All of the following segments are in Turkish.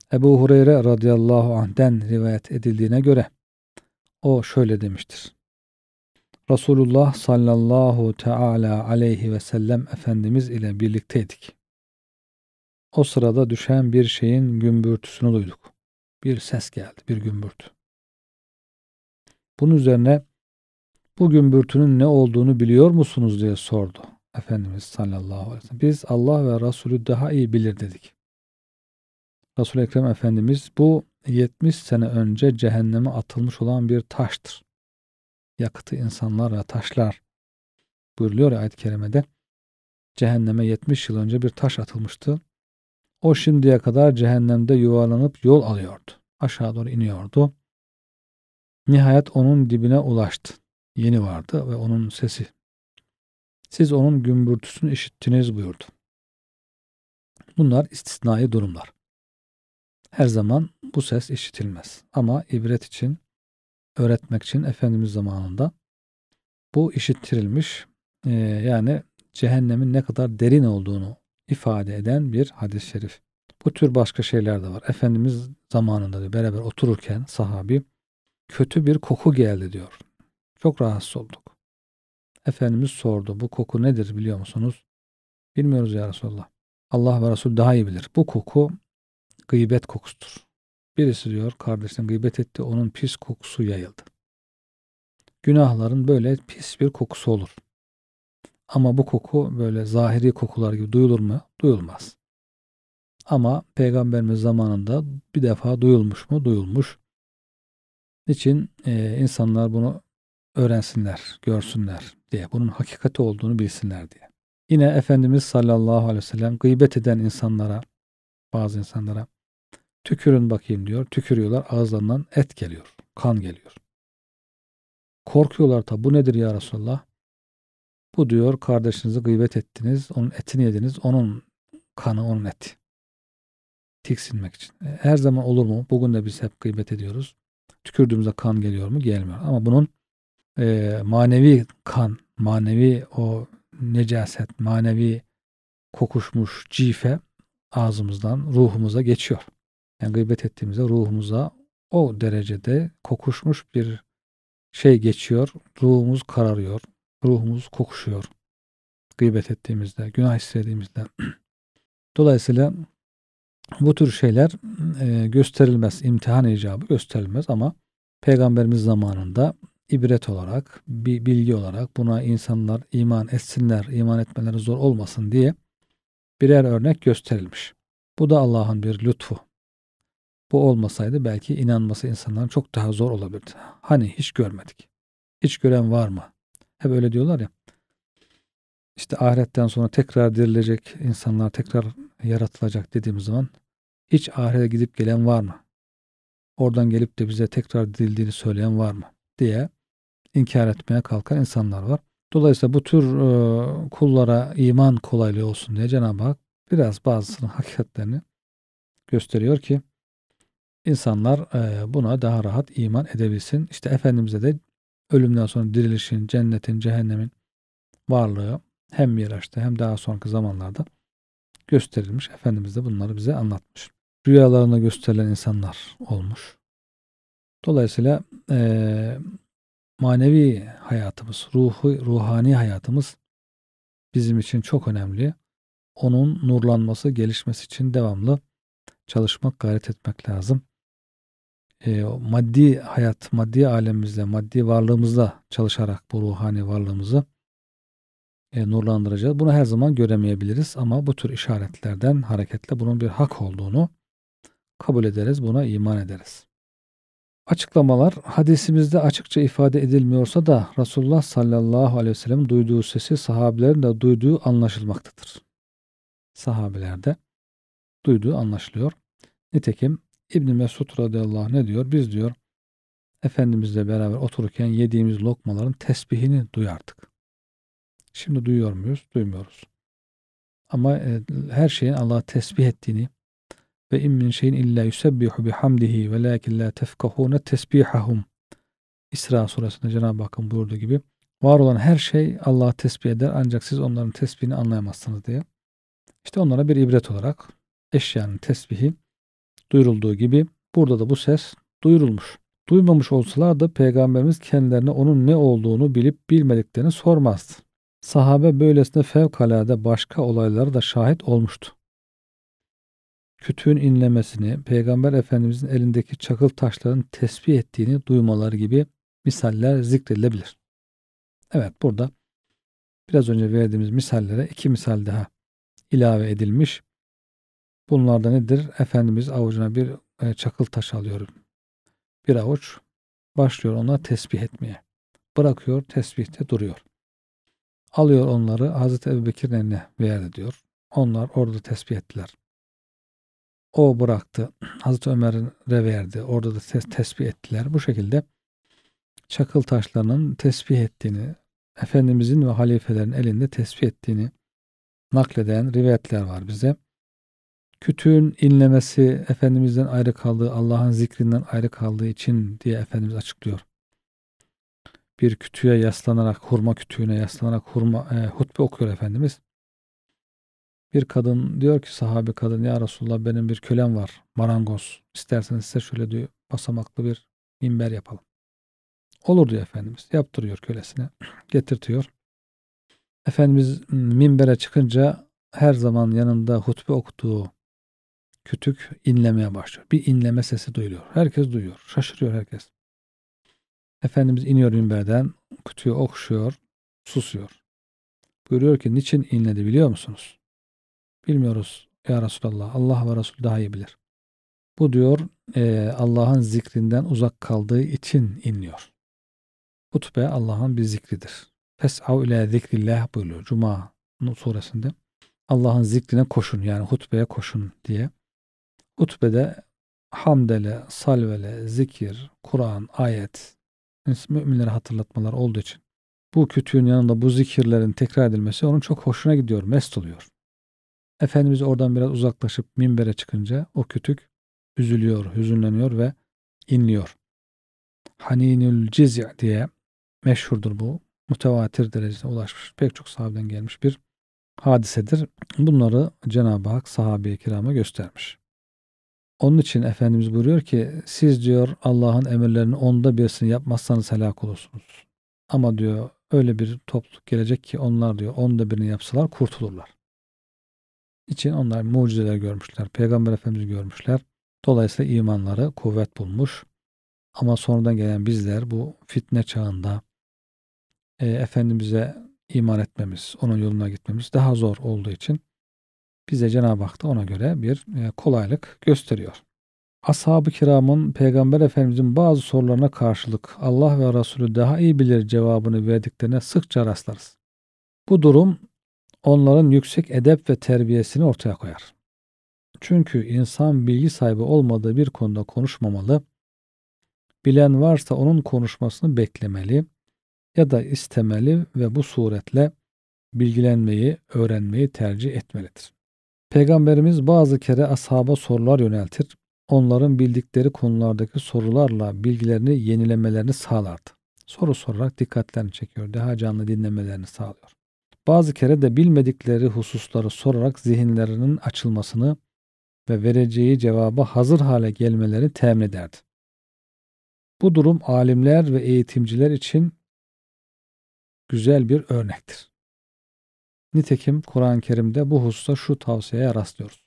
Ebu Hureyre radıyallahu anh'den rivayet edildiğine göre o şöyle demiştir. Resulullah sallallahu teala aleyhi ve sellem Efendimiz ile birlikteydik. O sırada düşen bir şeyin gümbürtüsünü duyduk. Bir ses geldi, bir gümbürtü. Bunun üzerine bu gümbürtünün ne olduğunu biliyor musunuz diye sordu Efendimiz sallallahu aleyhi ve sellem. Biz Allah ve Resulü daha iyi bilir dedik. Resul-i Ekrem Efendimiz bu 70 sene önce cehenneme atılmış olan bir taştır. Yakıtı insanlar ve taşlar buyuruluyor ya ayet-i kerimede. Cehenneme 70 yıl önce bir taş atılmıştı. O şimdiye kadar cehennemde yuvarlanıp yol alıyordu. Aşağı doğru iniyordu. Nihayet onun dibine ulaştı. Yeni vardı ve onun sesi. Siz onun gümbürtüsünü işittiniz buyurdu. Bunlar istisnai durumlar. Her zaman bu ses işitilmez. Ama ibret için, öğretmek için Efendimiz zamanında bu işittirilmiş. Yani cehennemin ne kadar derin olduğunu ifade eden bir hadis-i şerif. Bu tür başka şeyler de var. Efendimiz zamanında da beraber otururken sahabi kötü bir koku geldi diyor. Çok rahatsız olduk. Efendimiz sordu. Bu koku nedir biliyor musunuz? Bilmiyoruz ya Resulallah. Allah ve Resul daha iyi bilir. Bu koku gıybet kokusudur. Birisi diyor kardeşine gıybet etti. Onun pis kokusu yayıldı. Günahların böyle pis bir kokusu olur. Ama bu koku böyle zahiri kokular gibi duyulur mu? Duyulmaz. Ama Peygamberimiz zamanında bir defa duyulmuş mu? Duyulmuş. Niçin? İnsanlar bunu öğrensinler, görsünler diye. Bunun hakikati olduğunu bilsinler diye. Yine Efendimiz sallallahu aleyhi ve sellem gıybet eden insanlara, bazı insanlara tükürün bakayım diyor. Tükürüyorlar. Ağızlarından et geliyor. Kan geliyor. Korkuyorlar tabi. Bu nedir ya Resulallah? Bu diyor kardeşinizi gıybet ettiniz. Onun etini yediniz. Onun kanı, onun eti. Tiksinmek için. Her zaman olur mu? Bugün de biz hep gıybet ediyoruz. Tükürdüğümüzde kan geliyor mu? Gelmiyor. Ama bunun manevi kan, manevi o necaset, manevi kokuşmuş cife ağzımızdan ruhumuza geçiyor. Yani gıybet ettiğimizde ruhumuza o derecede kokuşmuş bir şey geçiyor. Ruhumuz kararıyor. Ruhumuz kokuşuyor. Gıybet ettiğimizde, günah istediğimizde. Dolayısıyla bu tür şeyler gösterilmez. İmtihan icabı gösterilmez ama Peygamberimiz zamanında ibret olarak, bir bilgi olarak buna insanlar iman etsinler, iman etmeleri zor olmasın diye birer örnek gösterilmiş. Bu da Allah'ın bir lütfu. Bu olmasaydı belki inanması insanların çok daha zor olabilirdi. Hani hiç görmedik. Hiç gören var mı? Hep öyle diyorlar ya. İşte ahiretten sonra tekrar dirilecek insanlar, tekrar yaratılacak dediğimiz zaman hiç ahirete gidip gelen var mı? Oradan gelip de bize tekrar dirildiğini söyleyen var mı? Diye inkar etmeye kalkan insanlar var. Dolayısıyla bu tür kullara iman kolaylığı olsun diye Cenab-ı Hak biraz bazısının hakikatlerini gösteriyor ki insanlar buna daha rahat iman edebilsin. İşte Efendimiz'e de ölümden sonra dirilişin, cennetin, cehennemin varlığı hem Miraç'ta hem daha sonraki zamanlarda gösterilmiş. Efendimiz de bunları bize anlatmış. Rüyalarına gösterilen insanlar olmuş. Dolayısıyla manevi hayatımız, ruhani hayatımız bizim için çok önemli. Onun nurlanması, gelişmesi için devamlı çalışmak, gayret etmek lazım. Maddi hayat, maddi alemimizde, maddi varlığımızda çalışarak bu ruhani varlığımızı nurlandıracağız. Bunu her zaman göremeyebiliriz ama bu tür işaretlerden hareketle bunun bir hak olduğunu kabul ederiz, buna iman ederiz. Açıklamalar hadisimizde açıkça ifade edilmiyorsa da Resulullah sallallahu aleyhi ve sellem duyduğu sesi sahabilerin de duyduğu anlaşılmaktadır. Sahabilerde duyduğu anlaşılıyor. Nitekim İbn Mesud radıyallahu anh ne diyor? Biz diyor Efendimizle beraber otururken yediğimiz lokmaların tesbihini duyardık. Şimdi duyuyor muyuz? Duymuyoruz. Ama her şeyin Allah'ı tesbih ettiğini ve in min şeyin illa yusebbihu bihamdihi velakin la tefkahune tesbihahum. İsra suresinde Cenab-ı Hakk'ın buyurduğu gibi var olan her şey Allah'ı tesbih eder ancak siz onların tesbihini anlayamazsınız diye. İşte onlara bir ibret olarak eşyanın tesbihi duyurulduğu gibi burada da bu ses duyurulmuş. Duymamış olsalar da Peygamberimiz kendilerine onun ne olduğunu bilip bilmediklerini sormazdı. Sahabe böylesine fevkalade başka olaylara da şahit olmuştu. Kütüğün inlemesini, Peygamber Efendimizin elindeki çakıl taşların tesbih ettiğini duymaları gibi misaller zikredilebilir. Evet, burada biraz önce verdiğimiz misallere 2 misal daha ilave edilmiş. Bunlar da nedir? Efendimiz avucuna bir çakıl taş alıyor. Bir avuç, başlıyor ona tesbih etmeye. Bırakıyor, tesbihte duruyor. Alıyor onları Hazreti Ebubekir'in eline verdi diyor. Onlar orada tesbih ettiler. O bıraktı. Hazreti Ömer'e verdi. Orada da tesbih ettiler. Bu şekilde çakıl taşlarının tesbih ettiğini, Efendimizin ve halifelerin elinde tesbih ettiğini nakleden rivayetler var bize. Kütüğün inlemesi Efendimiz'den ayrı kaldığı, Allah'ın zikrinden ayrı kaldığı için diye Efendimiz açıklıyor. Bir kütüğe yaslanarak, hurma kütüğüne yaslanarak hutbe okuyor Efendimiz. Bir kadın diyor ki, sahabe kadın, ya Resulullah benim bir kölem var, marangoz. İsterseniz size şöyle diyor, basamaklı bir minber yapalım. Olur diyor Efendimiz. Yaptırıyor kölesine. Getirtiyor. Efendimiz minbere çıkınca her zaman yanında hutbe okuduğu kütük inlemeye başlıyor. Bir inleme sesi duyuluyor. Herkes duyuyor. Şaşırıyor herkes. Efendimiz iniyor minberden, kütüğü okşuyor, susuyor. Buyuruyor ki, niçin inledi biliyor musunuz? Bilmiyoruz ya Resulallah. Allah ve Resul daha iyi bilir. Bu diyor Allah'ın zikrinden uzak kaldığı için inliyor. Hutbe Allah'ın bir zikridir. Fes'av ile zikrillah buyuruyor Cuma suresinde. Allah'ın zikrine koşun, yani hutbeye koşun diye. Hutbede hamdele, salvele, zikir, Kur'an, ayet, müminlere hatırlatmalar olduğu için bu kütüğün yanında bu zikirlerin tekrar edilmesi onun çok hoşuna gidiyor, mest oluyor. Efendimiz oradan biraz uzaklaşıp minbere çıkınca o kütük üzülüyor, hüzünleniyor ve inliyor. Haninül cizi' diye meşhurdur bu. Mütevatir derecesine ulaşmış. Pek çok sahabeden gelmiş bir hadisedir. Bunları Cenab-ı Hak sahabe-i kirama göstermiş. Onun için Efendimiz buyuruyor ki, siz diyor Allah'ın emirlerinin 1/10'ını yapmazsanız helak olursunuz. Ama diyor öyle bir topluluk gelecek ki onlar diyor 1/10'ını yapsalar kurtulurlar. İçin onlar mucizeler görmüşler. Peygamber Efendimiz görmüşler. Dolayısıyla imanları kuvvet bulmuş. Ama sonradan gelen bizler bu fitne çağında Efendimiz'e iman etmemiz, onun yoluna gitmemiz daha zor olduğu için bize Cenab-ı Hak da ona göre bir kolaylık gösteriyor. Ashab-ı kiramın Peygamber Efendimiz'in bazı sorularına karşılık Allah ve Resulü daha iyi bilir cevabını verdiklerine sıkça rastlarız. Bu durum onların yüksek edep ve terbiyesini ortaya koyar. Çünkü insan bilgi sahibi olmadığı bir konuda konuşmamalı, bilen varsa onun konuşmasını beklemeli ya da istemeli ve bu suretle bilgilenmeyi, öğrenmeyi tercih etmelidir. Peygamberimiz bazı kere ashaba sorular yöneltir, onların bildikleri konulardaki sorularla bilgilerini yenilemelerini sağlardı. Soru sorarak dikkatlerini çekiyor, daha canlı dinlemelerini sağlıyor. Bazı kere de bilmedikleri hususları sorarak zihinlerinin açılmasını ve vereceği cevaba hazır hale gelmelerini temin ederdi. Bu durum alimler ve eğitimciler için güzel bir örnektir. Nitekim Kur'an-ı Kerim'de bu hususta şu tavsiyeye rastlıyoruz.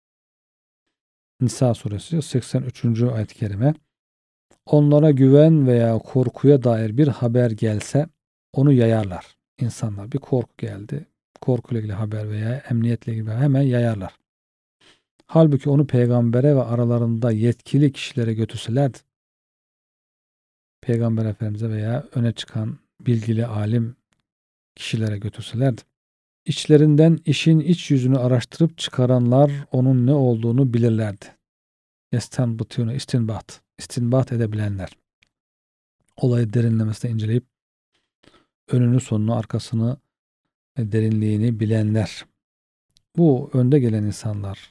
Nisa suresi 83. ayet-i kerime, onlara güven veya korkuya dair bir haber gelse onu yayarlar. İnsanlar bir korku geldi, korkuyla ilgili haber veya emniyetle ilgili hemen yayarlar. Halbuki onu peygambere ve aralarında yetkili kişilere götürselerdi, Peygamber Efendimiz'e veya öne çıkan bilgili alim kişilere götürselerdi, İçlerinden işin iç yüzünü araştırıp çıkaranlar onun ne olduğunu bilirlerdi. Yestenbutunu istinbat edebilenler. Olayı derinlemesine inceleyip önünü sonunu arkasını derinliğini bilenler. Bu önde gelen insanlar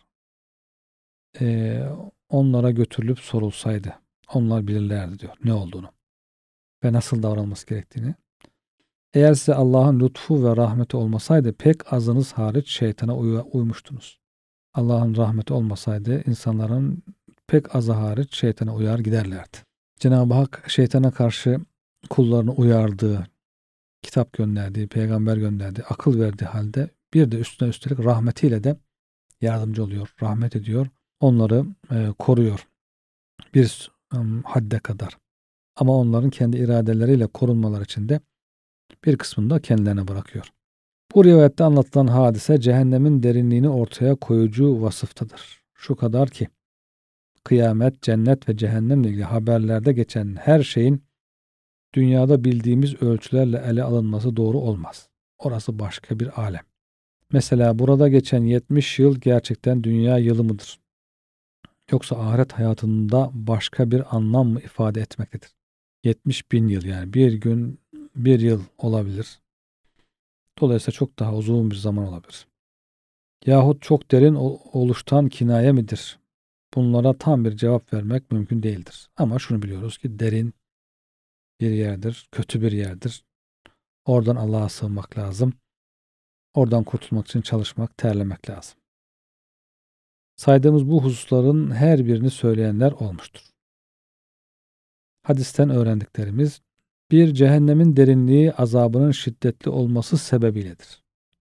onlara götürülüp sorulsaydı onlar bilirlerdi diyor ne olduğunu ve nasıl davranılması gerektiğini. Eğer size Allah'ın lütfu ve rahmeti olmasaydı pek azınız hariç şeytana uymuştunuz. Allah'ın rahmeti olmasaydı insanların pek azı hariç şeytana uyar giderlerdi. Cenab-ı Hak şeytana karşı kullarını uyardığı, kitap gönderdiği, peygamber gönderdiği, akıl verdiği halde bir de üstüne üstelik rahmetiyle de yardımcı oluyor, rahmet ediyor. Onları koruyor bir hadde kadar. Ama onların kendi iradeleriyle korunmaları için de bir kısmını da kendilerine bırakıyor. Bu rivayette anlatılan hadise cehennemin derinliğini ortaya koyucu vasıftadır. Şu kadar ki kıyamet, cennet ve cehennemle ilgili haberlerde geçen her şeyin dünyada bildiğimiz ölçülerle ele alınması doğru olmaz. Orası başka bir alem. Mesela burada geçen 70 yıl gerçekten dünya yılı mıdır? Yoksa ahiret hayatında başka bir anlam mı ifade etmektedir? 70 bin yıl, yani bir gün bir yıl olabilir. Dolayısıyla çok daha uzun bir zaman olabilir. Yahut çok derin oluştan kinaye midir? Bunlara tam bir cevap vermek mümkün değildir. Ama şunu biliyoruz ki derin bir yerdir, kötü bir yerdir. Oradan Allah'a sığınmak lazım. Oradan kurtulmak için çalışmak, terlemek lazım. Saydığımız bu hususların her birini söyleyenler olmuştur. Hadisten öğrendiklerimiz: bir, cehennemin derinliği azabının şiddetli olması sebebiyledir.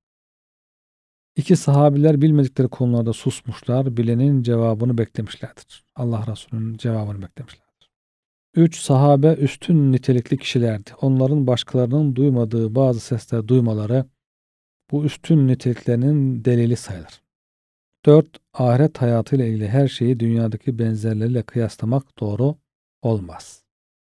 2, sahabiler bilmedikleri konularda susmuşlar, bilenin cevabını beklemişlerdir. Allah Resulü'nün cevabını beklemişlerdir. 3, sahabe üstün nitelikli kişilerdi. Onların başkalarının duymadığı bazı sesler duymaları bu üstün niteliklerinin delili sayılır. 4, ahiret hayatıyla ilgili her şeyi dünyadaki benzerleriyle kıyaslamak doğru olmaz.